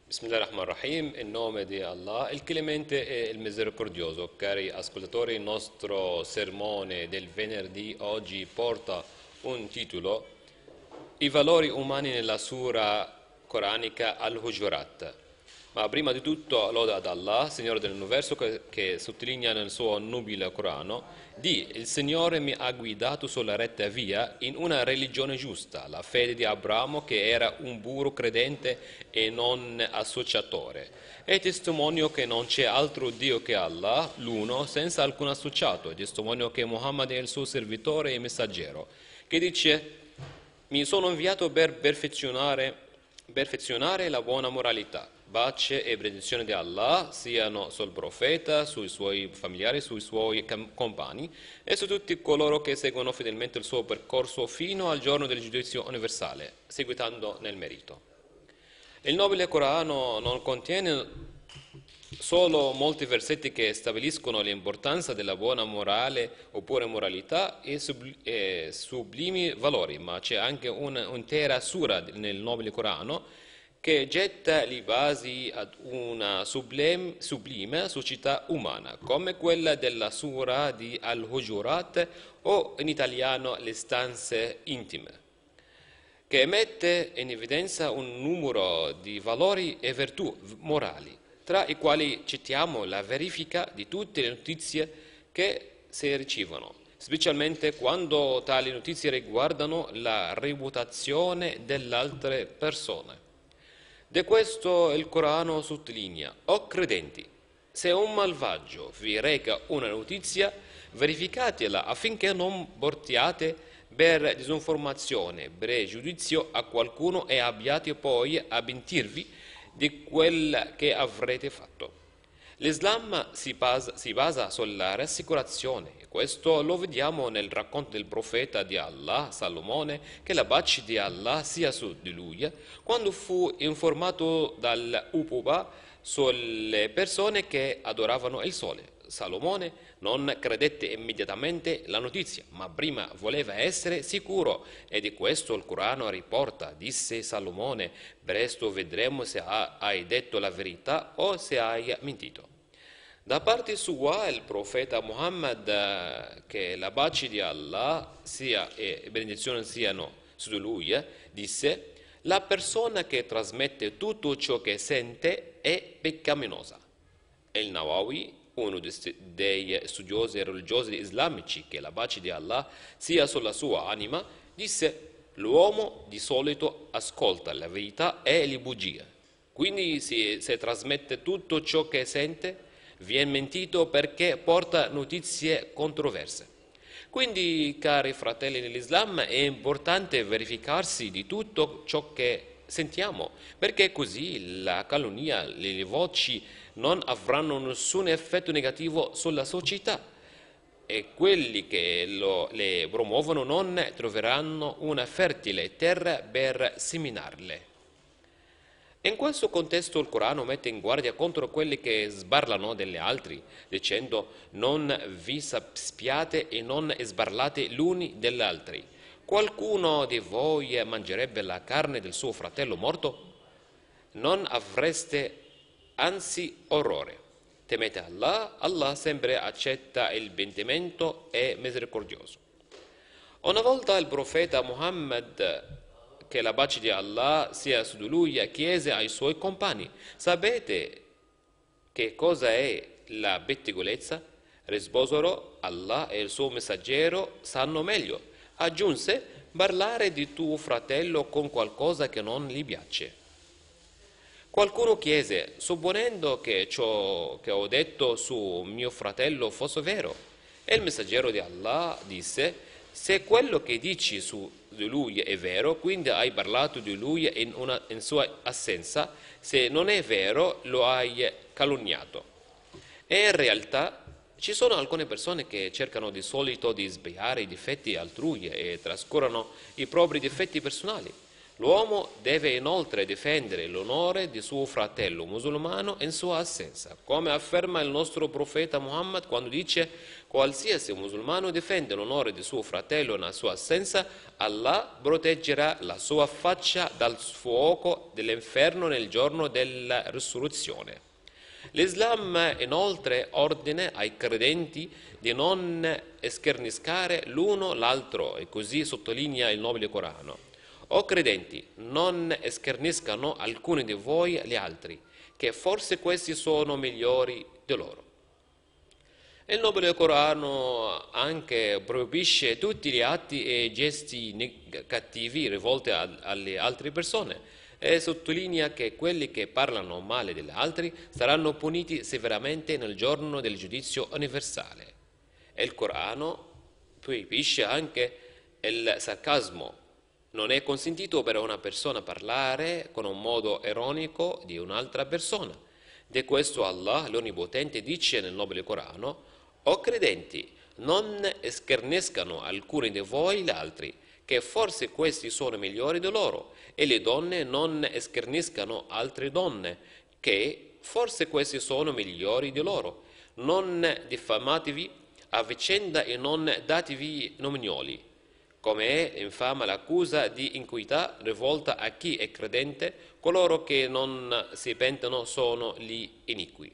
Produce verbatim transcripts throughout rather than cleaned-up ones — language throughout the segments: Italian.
Bismillahirrahmanirrahim, in nome di Allah, il clemente e il misericordioso. Cari ascoltatori, il nostro sermone del venerdì oggi porta un titolo: I valori umani nella sura coranica Al-Hujurat. Ma prima di tutto lode ad Allah, Signore dell'universo, che, che sottolinea nel suo nobile Corano: di il Signore mi ha guidato sulla retta via in una religione giusta, la fede di Abramo, che era un puro credente e non associatore, e testimonio che non c'è altro Dio che Allah, l'uno, senza alcun associato, e testimonio che Muhammad è il suo servitore e messaggero, che dice: mi sono inviato per perfezionare, perfezionare la buona moralità. Pace e benedizione di Allah siano sul profeta, sui suoi familiari, sui suoi compagni e su tutti coloro che seguono fedelmente il suo percorso fino al giorno del giudizio universale, seguitando nel merito. Il nobile Corano non contiene solo molti versetti che stabiliscono l'importanza della buona morale oppure moralità e, subli- e sublimi valori, ma c'è anche un'intera sura nel nobile Corano che getta le basi ad una sublime, sublime società umana, come quella della sura di Al-Hujurat, o in italiano le stanze intime, che mette in evidenza un numero di valori e virtù morali, tra i quali citiamo la verifica di tutte le notizie che si ricevono, specialmente quando tali notizie riguardano la reputazione delle altre persone. Di questo il Corano sottolinea: o credenti, se un malvagio vi reca una notizia, verificatela affinché non portiate per disinformazione, pregiudizio a qualcuno e abbiate poi a pentirvi di quel che avrete fatto. L'Islam si basa, si basa sulla rassicurazione, e questo lo vediamo nel racconto del profeta di Allah, Salomone, che la pace di Allah sia su di lui, quando fu informato dall'Upuba sulle persone che adoravano il sole. Salomone non credette immediatamente la notizia, ma prima voleva essere sicuro, e di questo il Corano riporta: disse Salomone, presto vedremo se hai detto la verità o se hai mentito. Da parte sua il profeta Muhammad, che la pace di Allah sia e benedizione siano su di lui, disse: la persona che trasmette tutto ciò che sente è peccaminosa. Il Nawawi, uno dei studiosi religiosi islamici, che la pace di Allah sia sulla sua anima, disse: l'uomo di solito ascolta la verità e le bugie, quindi se, se trasmette tutto ciò che sente, viene mentito perché porta notizie controverse. Quindi, cari fratelli nell'Islam, è importante verificarsi di tutto ciò che sentiamo, perché così la calunnia, le voci non avranno nessun effetto negativo sulla società, e quelli che lo, le promuovono non troveranno una fertile terra per seminarle. In questo contesto il Corano mette in guardia contro quelli che sbarlano degli altri, dicendo: non vi spiate e non sbarlate gli uni degli altri. Qualcuno di voi mangerebbe la carne del suo fratello morto? Non avreste anzi orrore. Temete Allah, Allah sempre accetta il pentimento e misericordioso. Una volta il profeta Muhammad, che la pace di Allah sia su di lui, chiese ai suoi compagni: sapete che cosa è la pettegolezza? Risposero: Allah e il suo messaggero sanno meglio. Aggiunse: parlare di tuo fratello con qualcosa che non gli piace. Qualcuno chiese: supponendo che ciò che ho detto su mio fratello fosse vero? E il messaggero di Allah disse: se quello che dici su di lui è vero, quindi hai parlato di lui in, una, in sua assenza; se non è vero, lo hai calunniato. E in realtà ci sono alcune persone che cercano di solito di sbagliare i difetti altrui e trascurano i propri difetti personali. L'uomo deve inoltre difendere l'onore di suo fratello musulmano in sua assenza, come afferma il nostro profeta Muhammad quando dice: qualsiasi musulmano difende l'onore di suo fratello nella sua assenza, Allah proteggerà la sua faccia dal fuoco dell'inferno nel giorno della risurrezione. L'Islam inoltre ordina ai credenti di non scherniscare l'uno l'altro e così sottolinea il nobile Corano: o credenti, non scherniscano alcuni di voi gli altri, che forse questi sono migliori di loro. Il nobile Corano anche proibisce tutti gli atti e gesti cattivi rivolti alle altre persone e sottolinea che quelli che parlano male degli altri saranno puniti severamente nel giorno del giudizio universale. Il Corano proibisce anche il sarcasmo. Non è consentito per una persona parlare con un modo ironico di un'altra persona. Di questo Allah, l'Onnipotente, dice nel nobile Corano: o credenti, non scherniscano alcuni di voi gli altri, che forse questi sono migliori di loro, e le donne non scherniscano altre donne, che forse questi sono migliori di loro. Non diffamatevi a vicenda e non datevi nomignoli, come è infama l'accusa di iniquità rivolta a chi è credente. Coloro che non si pentono sono gli iniqui.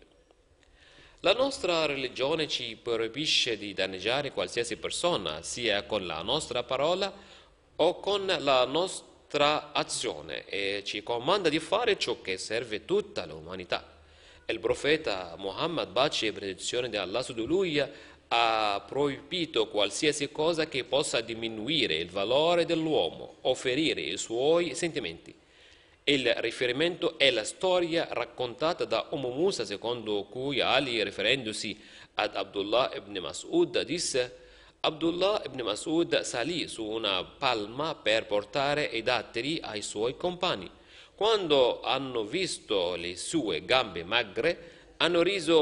La nostra religione ci proibisce di danneggiare qualsiasi persona, sia con la nostra parola o con la nostra azione, e ci comanda di fare ciò che serve tutta l'umanità. Il profeta Muhammad, pace e benedizione di Allah su di lui, ha proibito qualsiasi cosa che possa diminuire il valore dell'uomo o ferire i suoi sentimenti. Il riferimento è la storia raccontata da Umm Musa, secondo cui Ali, riferendosi ad Abdullah ibn Mas'ud, disse: Abdullah ibn Mas'ud salì su una palma per portare i datteri ai suoi compagni. Quando hanno visto le sue gambe magre, hanno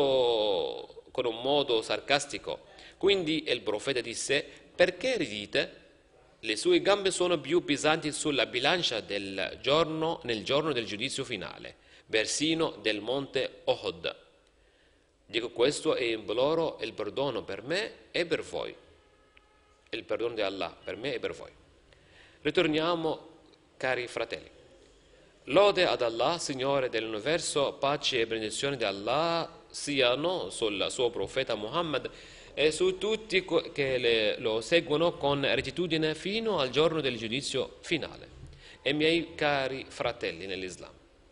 riso con un modo sarcastico. Quindi il profeta disse: perché ridite? Le sue gambe sono più pesanti sulla bilancia del giorno, nel giorno del giudizio finale, persino del monte Ohod. Dico questo e imploro il perdono per me e per voi. Il perdono di Allah per me e per voi. Ritorniamo, cari fratelli. Lode ad Allah, Signore dell'universo, pace e benedizione di Allah siano sul suo profeta Muhammad e su tutti che le, lo seguono con rettitudine fino al giorno del giudizio finale. E miei cari fratelli nell'Islam,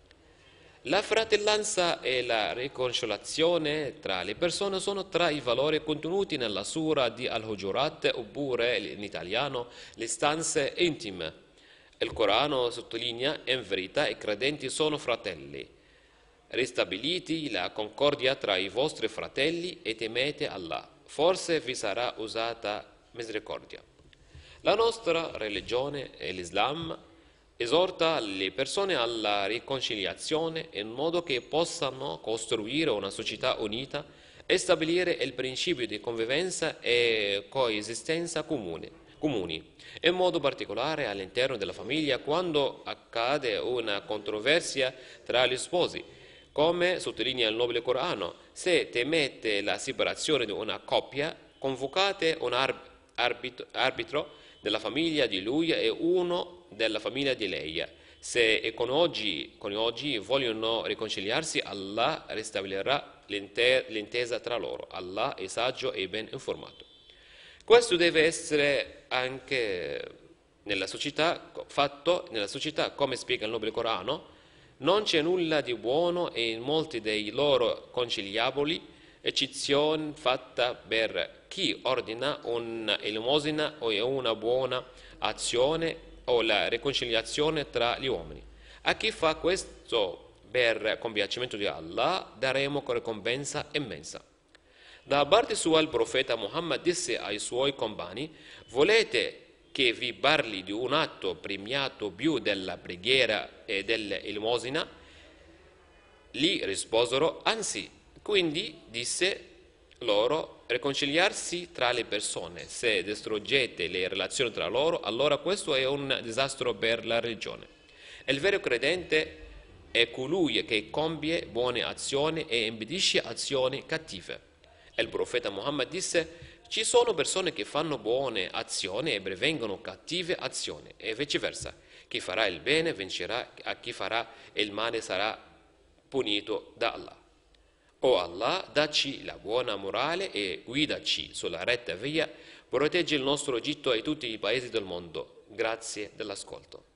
la fratellanza e la riconciliazione tra le persone sono tra i valori contenuti nella sura di Al-Hujurat, oppure in italiano le stanze intime. Il Corano sottolinea: in verità i credenti sono fratelli. Ristabiliti la concordia tra i vostri fratelli e temete Allah. Forse vi sarà usata misericordia. La nostra religione, l'Islam, esorta le persone alla riconciliazione in modo che possano costruire una società unita e stabilire il principio di convivenza e coesistenza comune, comuni, in modo particolare all'interno della famiglia quando accade una controversia tra gli sposi. Come sottolinea il nobile Corano: se temete la separazione di una coppia, convocate un arbitro, arbitro della famiglia di lui e uno della famiglia di lei. Se i coniugi, coniugi vogliono riconciliarsi, Allah ristabilirà l'intesa tra loro. Allah è saggio e ben informato. Questo deve essere anche nella società, fatto nella società, come spiega il nobile Corano. Non c'è nulla di buono e in molti dei loro conciliaboli, eccezione fatta per chi ordina un'elemosina o una buona azione o la riconciliazione tra gli uomini. A chi fa questo per compiacimento di Allah daremo ricompensa immensa. Da parte sua il profeta Muhammad disse ai suoi compagni: volete che vi parli di un atto premiato più della preghiera e dell'elemosina? Gli risposero: anzi. Quindi disse loro: riconciliarsi tra le persone. Se distruggete le relazioni tra loro, allora questo è un disastro per la religione. Il vero credente è colui che compie buone azioni e impedisce azioni cattive. Il profeta Muhammad disse: ci sono persone che fanno buone azioni e prevengono cattive azioni, e viceversa. Chi farà il bene vincerà, a chi farà il male sarà punito da Allah. O Allah, dacci la buona morale e guidaci sulla retta via, proteggi il nostro Egitto e tutti i paesi del mondo. Grazie dell'ascolto.